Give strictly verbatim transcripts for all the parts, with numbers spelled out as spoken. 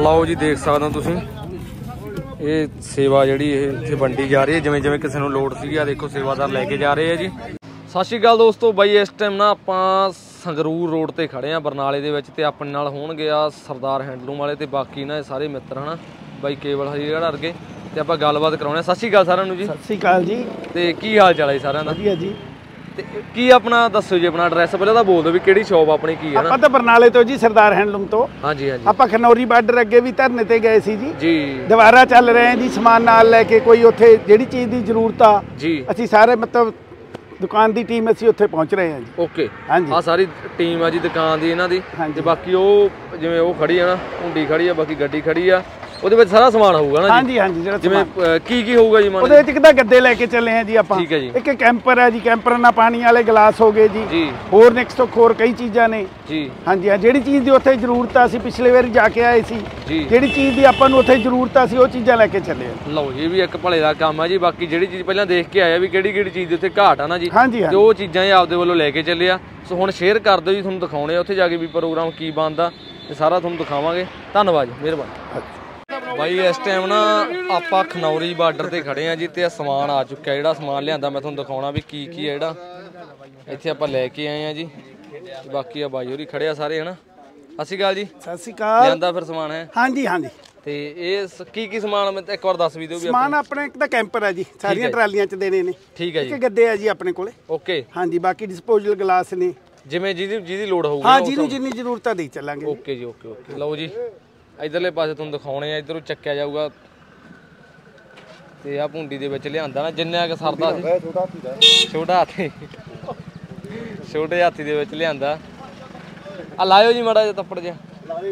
ਲਓ ਜੀ ਦੇਖ ਸਕਦੇ ਹੋ ਤੁਸੀਂ ਇਹ ਸੇਵਾ ਜਿਹੜੀ ਇਹ ਇੱਥੇ ਵੰਡੀ ਜਾ ਰਹੀ ਹੈ ਜਿਵੇਂ ਜਿਵੇਂ ਕਿਸੇ ਨੂੰ ਲੋੜ ਸੀਗੀ। ਆ ਦੇਖੋ ਸੇਵਾਦਾਰ ਲੈ ਕੇ ਜਾ ਰਹੇ ਆ ਜੀ। ਸਤਿ ਸ਼੍ਰੀ ਅਕਾਲ ਦੋਸਤੋ, ਬਾਈ ਇਸ ਟਾਈਮ ਨਾ ਆਪਾਂ ਸੰਗਰੂਰ ਰੋਡ ਤੇ ਖੜੇ ਆ ਬਰਨਾਲੇ ਦੇ ਵਿੱਚ ਤੇ ਆਪਣੇ ਨਾਲ ਹੋਣਗੇ ਆ ਸਰਦਾਰ ਹੈਂਡਲੂਮ ਵਾਲੇ ਤੇ ਬਾਕੀ ਨਾ ਇਹ ਸਾਰੇ ਮਿੱਤਰ ਹਨਾ ਬਾਈ ਕੇਵਲ ਹਰੀਗੜ੍ਹ ਵਰਗੇ ਤੇ ਆਪਾਂ ਗੱਲਬਾਤ ਕਰਾਉਣੇ। ਸਤਿ ਸ਼੍ਰੀ ਅਕਾਲ ਸਾਰਿਆਂ ਨੂੰ ਜੀ। ਸਤਿ ਸ਼੍ਰੀ ਅਕਾਲ ਜੀ। ਤੇ ਕੀ ਹਾਲ ਚਾਲ ਹੈ ਸਾਰਿਆਂ ਦਾ? ਵਧੀਆ ਜੀ। ਤੇ ਕੀ ਆਪਣਾ ਦੱਸੋ ਜੀ, ਆਪਣਾ ਐਡਰੈਸ ਪਹਿਲਾਂ ਤਾਂ ਬੋਲ ਦਿਓ ਵੀ ਕਿਹੜੀ ਸ਼ੌਪ ਆਪਣੀ ਕੀ ਹੈ ਨਾ। ਆਪਾਂ ਤਾਂ ਬਰਨਾਲੇ ਤੋਂ ਜੀ, ਸਰਦਾਰ ਹੈਂਡਲੂਮ ਤੋਂ। ਹਾਂਜੀ ਹਾਂਜੀ। ਆਪਾਂ ਖਨੌਰੀ ਬਾਰਡਰ ਅੱਗੇ ਵੀ ਧਰਨੇ ਤੇ ਗਏ ਸੀ ਜੀ ਜੀ ਦੁਬਾਰਾ ਚੱਲ ਰਹੇ ਹਾਂ ਜੀ ਸਮਾਨ ਨਾਲ ਲੈ ਕੇ। ਕੋਈ ਉੱਥੇ ਜਿਹੜੀ ਚੀਜ਼ ਦੀ ਜ਼ਰੂਰਤ ਆ ਜੀ ਅਸੀਂ ਸਾਰੇ ਮਤਲਬ ਦੁਕਾਨ ਦੀ ਟੀਮ ਅਸੀਂ ਉੱਥੇ ਪਹੁੰਚ ਰਹੇ ਹਾਂ ਜੀ। ਓਕੇ ਹਾਂਜੀ, ਆ ਸਾਰੀ ਟੀਮ ਆ ਜੀ ਦੁਕਾਨ ਦੀ ਇਹਨਾਂ ਦੀ। ਤੇ ਬਾਕੀ ਉਹ ਜਿਵੇਂ ਉਹ ਖੜੀ ਆ ਨਾ ਹੁੰਡੀ ਖੜੀ ਆ, ਬਾਕੀ ਗੱਡੀ ਖੜੀ ਆ, ਉਹਦੇ ਵਿੱਚ ਸਾਰਾ ਸਮਾਨ ਹੋਊਗਾ ਨਾ ਜੀ। ਹਾਂਜੀ ਹਾਂਜੀ। ਜਿਹੜਾ ਜਿਵੇਂ ਕੀ ਕੀ ਹੋਊਗਾ ਜੀ? ਉਹਦੇ ਵਿੱਚ ਇੱਕ ਤਾਂ ਗੱਦੇ ਲੈ ਕੇ ਚੱਲੇ ਆ ਜੀ ਆਪਾਂ। ਠੀਕ ਹੈ ਜੀ। ਇੱਕ ਕੈਂਪਰ ਹੈ ਜੀ, ਕੈਂਪਰ ਨਾਲ ਪਾਣੀ ਵਾਲੇ ਗਲਾਸ ਹੋ ਗਏ ਜੀ ਜੀ। ਹੋਰ ਨੈਕਸਟ ਤੋਂ ਹੋਰ ਕਈ ਚੀਜ਼ਾਂ ਨੇ ਜੀ। ਹਾਂਜੀ ਹਾਂ, ਜਿਹੜੀ ਚੀਜ਼ ਦੀ ਉੱਥੇ ਜ਼ਰੂਰਤ ਆ ਅਸੀਂ ਪਿਛਲੇ ਵਾਰੀ ਜਾ ਕੇ ਆਏ ਸੀ ਜੀ, ਜਿਹੜੀ ਚੀਜ਼ ਦੀ ਆਪਾਂ ਨੂੰ ਉੱਥੇ ਜ਼ਰੂਰਤ ਆ ਅਸੀਂ ਉਹ ਚੀਜ਼ਾਂ ਲੈ ਕੇ ਚੱਲੇ ਆ। ਲਓ ਜੀ, ਵੀ ਇੱਕ ਭਲੇ ਦਾ ਕੰਮ ਆ ਜੀ। ਬਾਕੀ ਜਿਹੜੀ ਚੀਜ਼ ਪਹਿਲਾਂ ਦੇਖ ਕੇ ਆਇਆ ਵੀ ਕਿਹੜੀ ਕਿਹੜੀ ਚੀਜ਼ ਦੀ ਉੱਥੇ ਘਾਟ ਆ ਨਾ ਜੀ, ਤੇ ਉਹ ਚੀਜ਼ਾਂ ਇਹ ਆਪਦੇ ਵੱਲੋਂ ਲੈ ਕੇ ਚੱਲੇ ਆ। ਸੋ ਹੁਣ ਸ਼ੇਅਰ ਕਰ ਦਿਓ ਜੀ, ਤੁਹਾਨੂੰ ਦਿਖਾਉਣੇ ਆ ਉੱਥੇ ਜਾ ਕੇ ਵੀ ਪ੍ਰੋਗਰਾਮ ਕੀ ਬਣਦਾ ਤੇ ਸਾਰਾ ਤੁਹਾਨੂੰ ਦਿਖਾਵਾਂਗੇ। ਧੰਨਵਾਦ ਜੀ, ਮਿਹਰਬਾਨੀ। ਬਾਈ ਇਸ ਟਾਈਮ ਨਾ ਆਪਾਂ ਖਨੌਰੀ ਬਾਰਡਰ ਤੇ ਖੜੇ ਆ ਜੀ ਤੇ ਸਮਾਨ ਆ ਚੁੱਕਿਆ। ਜਿਹੜਾ ਸਮਾਨ ਲਿਆਂਦਾ ਮੈਂ ਤੁਹਾਨੂੰ ਦਿਖਾਉਣਾ ਵੀ ਕੀ ਕੀ ਹੈ ਜਿਹੜਾ ਇੱਥੇ ਆਪਾਂ ਲੈ ਕੇ ਆਏ ਆ ਜੀ। ਬਾਕੀ ਆ ਬਾਈ ਹੋਰੀ ਖੜੇ ਆ ਸਾਰੇ ਹਨਾ। ਸਤਿ ਸ਼੍ਰੀ ਅਕਾਲ ਜੀ। ਸਤਿ ਸ਼੍ਰੀ ਅਕਾਲ। ਲਿਆਂਦਾ ਫਿਰ ਸਮਾਨ ਹੈ? ਹਾਂਜੀ ਹਾਂਜੀ। ਤੇ ਇਹ ਕੀ ਕੀ ਸਮਾਨ ਮੈਂ ਇੱਕ ਵਾਰ ਦੱਸ ਵੀ ਦਿਓ ਵੀ। ਸਮਾਨ ਆਪਣੇ ਇੱਕ ਤਾਂ ਕੈਂਪਰ ਹੈ ਜੀ, ਸਾਰੀਆਂ ਟਰਾਲੀਆਂ ਚ ਦੇਣੇ ਨੇ। ਠੀਕ ਹੈ ਜੀ। ਇੱਕ ਗੱਦੇ ਆ ਜੀ ਆਪਣੇ ਕੋਲੇ। ਓਕੇ ਹਾਂਜੀ। ਬਾਕੀ ਡਿਸਪੋਜ਼ਲ ਗਲਾਸ ਨੇ ਜਿਵੇਂ ਜਿਹਦੀ ਜਿਹਦੀ ਲੋੜ ਹੋਊਗੀ। ਹਾਂ, ਜਿਹਨੂੰ ਜਿੰਨੀ ਜ਼ਰੂਰਤ ਆ ਦੇ ਚੱਲਾਂਗੇ। ਓਕੇ ਜੀ, ਓਕੇ ਓਕੇ। ਲਓ ਜੀ ਇਧਰਲੇ ਪਾਸੇ ਤੁਹਾਨੂੰ ਦਿਖਾਉਣੇ ਆ, ਇਧਰੋਂ ਚੱਕਿਆ ਜਾਊਗਾ ਤੇ ਆ ਭੁੰਡੀ ਦੇ ਵਿੱਚ ਲਿਆਂਦਾ ਨਾ ਜਿੰਨਾ ਕਿ ਸਰਦਾ ਸੀ। ਛੋਟਾ ਹਾਥੀ ਛੋਟੇ ਹਾਥੀ ਦੇ ਵਿੱਚ ਲਿਆਂਦਾ। ਆ ਲਾਇਓ ਜੀ ਮਾੜਾ ਜਿਹਾ ਤੱਪੜ ਜਿਹਾ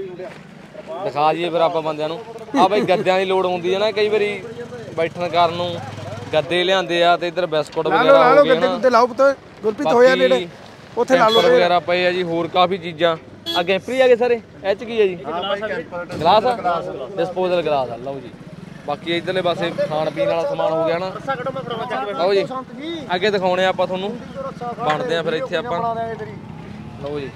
ਦਿਖਾ ਦਈਏ ਫਿਰ ਆਪਾਂ ਬੰਦਿਆਂ ਨੂੰ। ਆ ਬਈ ਗੱਦਿਆਂ ਦੀ ਲੋੜ ਹੁੰਦੀ ਹੈ ਨਾ ਕਈ ਵਾਰੀ ਬੈਠਣ ਕਰਨ ਨੂੰ, ਗੱਦੇ ਲਿਆਂਦੇ ਆ ਤੇ ਇਧਰ ਬਿਸਕੁਟ ਵਗੈਰਾ ਹੋ ਗਏ ਨਾ। ਲਾਓ ਪੁੱਤ ਗੁਰਪ੍ਰੀਤ ਹੋਇਆ ਨੇੜੇ ਉੱਥੇ ਲਾ ਲਓ ਵਗੈਰਾ ਪਏ ਆ ਜੀ। ਹੋਰ ਕਾਫੀ ਚੀਜ਼ਾਂ ਆ ਗੈਂਪਰੀ ਆ ਗਏ ਸਾਰੇ। ਇਹ ਚ ਕੀ ਹੈ ਜੀ? ਗਲਾਸ ਆ, ਡਿਸਪੋਜ਼ਲ ਗਲਾਸ ਆ। ਲਓ ਜੀ। ਬਾਕੀ ਇਧਰਲੇ ਪਾਸੇ ਖਾਣ ਪੀਣ ਵਾਲਾ ਸਮਾਨ ਹੋ ਗਿਆ ਨਾ। ਲਓ ਜੀ ਅੱਗੇ ਦਿਖਾਉਣੇ ਆਪਾਂ ਤੁਹਾਨੂੰ, ਬਣਦੇ ਆ ਫਿਰ ਇੱਥੇ ਆਪਾਂ। ਲਓ ਜੀ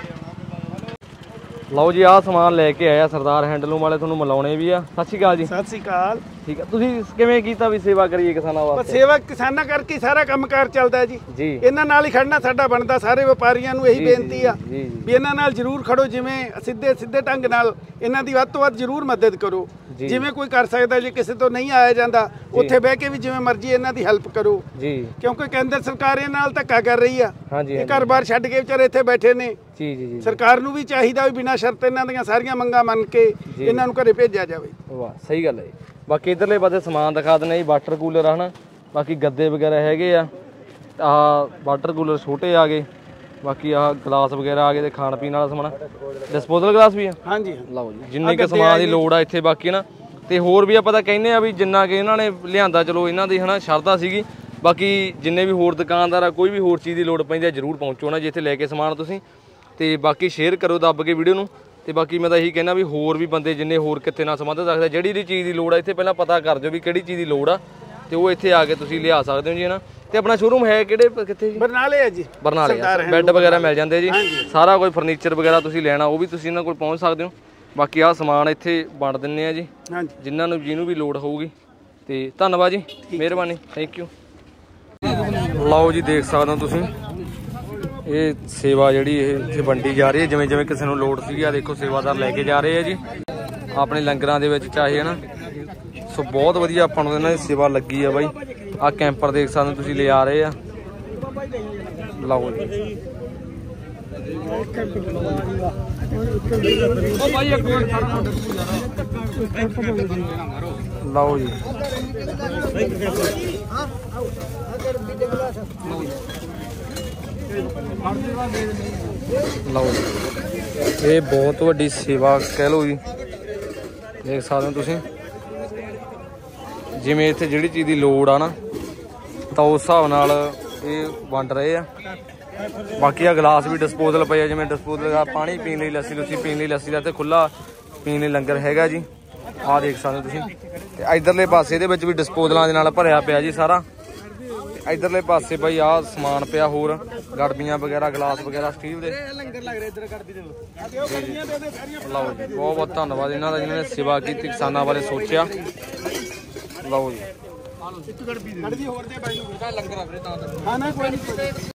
ਲਓ ਜੀ ਆਹ ਸਮਾਨ ਲੈ ਕੇ ਆਇਆ ਸਰਦਾਰ ਹੈਂਡਲੂਮ ਵਾਲੇ, ਤੁਹਾਨੂੰ ਮਿਲਾਉਣੇ ਵੀ ਆ। ਸਤਿ ਸ਼੍ਰੀ ਅਕਾਲ ਜੀ। ਸਤਿ ਸ਼੍ਰੀ ਅਕਾਲ। ਠੀਕ ਆ, ਤੁਸੀਂ ਕਿਵੇਂ ਕੀਤਾ ਵੀ ਸੇਵਾ ਕਰੀਏ ਕਿਸਾਨਾਂ ਵਾਸਤੇ? ਸੇਵਾ ਕਿਸਾਨਾਂ ਕਰਕੇ ਸਾਰਾ ਕੰਮਕਾਰ ਚੱਲਦਾ ਜੀ ਜੀ। ਇਹਨਾਂ ਨਾਲ ਹੀ ਖੜਨਾ ਸਾਡਾ ਬਣਦਾ। ਸਾਰੇ ਵਪਾਰੀਆਂ ਨੂੰ ਇਹੀ ਬੇਨਤੀ ਆ ਵੀ ਇਹਨਾਂ ਨਾਲ ਜ਼ਰੂਰ ਖੜੋ। ਜਿਵੇਂ ਸਿੱਧੇ ਸਿੱਧੇ ਢੰਗ ਨਾਲ ਇਹਨਾਂ ਦੀ ਵੱਧ ਤੋਂ ਵੱਧ ਜ਼ਰੂਰ ਮਦਦ ਕਰੋ ਜਿਵੇਂ ਕੋਈ ਕਰ ਸਕਦਾ। ਜੇ ਕਿਸੇ ਤੋਂ ਨਹੀਂ ਆਇਆ ਜਾਂਦਾ ਉੱਥੇ ਬਹਿ ਕੇ ਵੀ ਜਿਵੇਂ ਮਰਜ਼ੀ ਇਹਨਾਂ ਦੀ ਹੈਲਪ ਕਰੋ ਜੀ, ਕਿਉਂਕਿ ਕੇਂਦਰ ਸਰਕਾਰ ਇਹਨਾਂ ਨਾਲ ਧੱਕਾ ਕਰ ਰਹੀ ਆ। ਇਹ ਘਰ ਬਾਰ ਛੱਡ ਕੇ ਵਿਚਾਰੇ ਇੱਥੇ ਬੈਠੇ ਨੇ ਜੀ ਜੀ। ਸਰਕਾਰ ਨੂੰ ਵੀ ਚਾਹੀਦਾ ਵੀ ਬਿਨਾਂ ਸ਼ਰਤ ਇਹਨਾਂ ਦੀਆਂ ਸਾਰੀਆਂ ਮੰਗਾਂ ਮੰਨ ਕੇ ਇਹਨਾਂ ਨੂੰ ਘਰੇ ਭੇਜਿਆ ਜਾਵੇ। ਵਾਹ, ਸਹੀ ਗੱਲ ਹੈ। ਬਾਕੀ ਇਧਰਲੇ ਪਾਸੇ ਸਮਾਨ ਦਿਖਾ ਦਿੰਦੇ ਜੀ। ਵਾਟਰ ਕੂਲਰ ਆ ਨਾ, ਬਾਕੀ ਗੱਦੇ ਵਗੈਰਾ ਹੈਗੇ ਆ। ਆਹ ਵਾਟਰ ਕੂਲਰ ਛੋਟੇ ਆ ਗਏ, ਬਾਕੀ ਆਹ ਗਲਾਸ ਵਗੈਰਾ ਆ ਗਏ ਤੇ ਖਾਣ ਪੀਣ ਵਾਲਾ ਸਮਾਨ, ਡਿਸਪੋਜ਼ਲ ਗਲਾਸ ਵੀ ਆ। ਹਾਂਜੀ ਲਓ ਜੀ, ਜਿੰਨੀ ਕੁ ਸਮਾਨ ਦੀ ਲੋੜ ਆ ਇੱਥੇ। ਬਾਕੀ ਨਾ ਤੇ ਹੋਰ ਵੀ ਆਪਾਂ ਤਾਂ ਕਹਿੰਦੇ ਆ ਵੀ ਜਿੰਨਾ ਕਿ ਇਹਨਾਂ ਨੇ ਲਿਆਂਦਾ ਚਲੋ ਇਹਨਾਂ ਦੀ ਹਨਾ ਸ਼ਰਧਾ ਸੀਗੀ। ਬਾਕੀ ਜਿੰਨੇ ਵੀ ਹੋਰ ਦੁਕਾਨਦਾਰ ਆ ਕੋਈ ਵੀ ਹੋਰ ਚੀਜ਼ ਦੀ ਲੋੜ ਪੈਂਦੀ ਆ ਜ਼ਰੂਰ ਪਹੁੰਚੋ ਨਾ ਜੀ ਇੱਥੇ ਲੈ ਕੇ ਸਮਾਨ ਤੁਸੀਂ। ਤੇ ਬਾਕੀ ਸ਼ੇਅਰ ਕਰੋ ਦੱਬ ਕੇ ਵੀਡੀਓ ਨੂੰ। ਤੇ ਬਾਕੀ ਮੈਂ ਤਾਂ ਇਹੀ ਕਹਿਣਾ ਵੀ ਹੋਰ ਵੀ ਬੰਦੇ ਜਿੰਨੇ ਹੋਰ ਕਿੱਥੇ ਨਾਲ ਸੰਬੰਧ ਰੱਖਦੇ, ਜਿਹੜੀ ਜਿਹੜੀ ਚੀਜ਼ ਦੀ ਲੋੜ ਆ ਇੱਥੇ ਪਹਿਲਾਂ ਪਤਾ ਕਰ ਦਿਓ ਵੀ ਕਿਹੜੀ ਚੀਜ਼ ਦੀ ਲੋੜ ਆ ਤੇ ਉਹ ਇੱਥੇ ਆ ਕੇ ਤੁਸੀਂ ਲਿਆ ਸਕਦੇ ਹੋ ਜੀ ਨਾ। ਤੇ ਆਪਣਾ ਸ਼ੋਰੂਮ ਹੈ ਕਿਹੜੇ ਕਿੱਥੇ ਜੀ? ਬਰਨਾਲੇ ਹੈ ਜੀ। ਬਰਨਾਲੇ ਬੈੱਡ ਵਗੈਰਾ ਮਿਲ ਜਾਂਦੇ ਜੀ, ਸਾਰਾ ਕੋਈ ਫਰਨੀਚਰ ਵਗੈਰਾ ਤੁਸੀਂ ਲੈਣਾ ਉਹ ਵੀ ਤੁਸੀਂ ਇਹਨਾਂ ਕੋਲ ਪਹੁੰਚ ਸਕਦੇ ਹੋ। ਬਾਕੀ ਆਹ ਸਮਾਨ ਇੱਥੇ ਵੰਡ ਦਿੰਦੇ ਆ ਜੀ ਜਿਨ੍ਹਾਂ ਨੂੰ ਜਿਹਨੂੰ ਵੀ ਲੋੜ ਹੋਊਗੀ। ਤੇ ਧੰਨਵਾਦ ਜੀ, ਮਿਹਰਬਾਨੀ, ਥੈਂਕ ਯੂ। ਲਓ ਜੀ ਦੇਖ ਸਕਦੇ ਹੋ ਤੁਸੀਂ ਇਹ ਸੇਵਾ ਜਿਹੜੀ ਇਹ ਇੱਥੇ ਵੰਡੀ ਜਾ ਰਹੀ ਹੈ ਜਿਵੇਂ ਜਿਵੇਂ ਕਿਸੇ ਨੂੰ ਲੋੜ ਸੀਗੀ। ਆ ਦੇਖੋ ਸੇਵਾਦਾਰ ਲੈ ਕੇ ਜਾ ਰਹੇ ਆ ਜੀ ਆਪਣੇ ਲੰਗਰਾਂ ਦੇ ਵਿੱਚ ਚਾਹੇ ਹੈ ਨਾ। ਸੋ ਬਹੁਤ ਵਧੀਆ ਆਪਾਂ ਨੂੰ ਇਹਨਾਂ ਦੀ ਸੇਵਾ ਲੱਗੀ ਆ ਬਾਈ। ਆਹ ਕੈਂਪਰ ਦੇਖ ਸਕਦੇ ਹੋ ਤੁਸੀਂ ਲਿਆ ਰਹੇ ਆ। ਲਓ ਜੀ ਲਓ ਜੀ ਲਓ ਜੀ ਇਹ ਬਹੁਤ ਵੱਡੀ ਸੇਵਾ ਕਹਿ ਲਓ ਜੀ। ਦੇਖ ਸਕਦੇ ਹੋ ਤੁਸੀਂ ਜਿਵੇਂ ਇੱਥੇ ਜਿਹੜੀ ਚੀਜ਼ ਦੀ ਲੋੜ ਆ ਨਾ ਤਾਂ ਉਸ ਹਿਸਾਬ ਨਾਲ ਇਹ ਵੰਡ ਰਹੇ ਆ। ਬਾਕੀ ਆ ਗਲਾਸ ਵੀ ਡਿਸਪੋਜ਼ਲ ਪਏ ਆ, ਜਿਵੇਂ ਡਿਸਪੋਜ਼ਲ ਪਾਣੀ ਪੀਣ ਲਈ, ਲੱਸੀ ਲੁੱਸੀ ਪੀਣ ਲਈ, ਲੱਸੀ ਦਾ ਤੇ ਖੁੱਲਾ ਪੀਣ ਲਈ ਲੰਗਰ ਹੈਗਾ ਜੀ। ਆਹ ਦੇਖ ਸਕਦੇ ਹੋ ਤੁਸੀਂ। ਤੇ ਇਧਰਲੇ ਪਾਸੇ ਇਹਦੇ ਵਿੱਚ ਵੀ ਡਿਸਪੋਜ਼ਲਾਂ ਦੇ ਨਾਲ ਭਰਿਆ ਪਿਆ ਜੀ ਸਾਰਾ। ਇਧਰਲੇ ਪਾਸੇ ਬਾਈ ਆਹ ਸਮਾਨ ਪਿਆ ਹੋਰ ਗੜਬੀਆਂ ਵਗੈਰਾ ਗਲਾਸ ਵਗੈਰਾ ਸਟੀਲ ਦੇ ਲੰਗਰ ਲੱਗ ਰਿਹਾ ਇੱਧਰ ਗੜਬੀ ਦੇ ਲਓ ਜੀ ਬਹੁਤ ਬਹੁਤ ਧੰਨਵਾਦ ਇਹਨਾਂ ਦਾ ਜਿਨ੍ਹਾਂ ਨੇ ਸੇਵਾ ਕੀਤੀ ਕਿਸਾਨਾਂ ਬਾਰੇ ਸੋਚਿਆ। ਲਓ ਜੀ ਇੱਕ ਗੜਬੀ ਦੇ ਗੜਬੀ ਹੋਰ ਦੇ ਬਾਈ ਨੂੰ ਲੰਗਰ ਆ ਵੀਰੇ ਤਾਂ ਹਾਂ ਨਾ ਕੋਈ ਨਹੀਂ।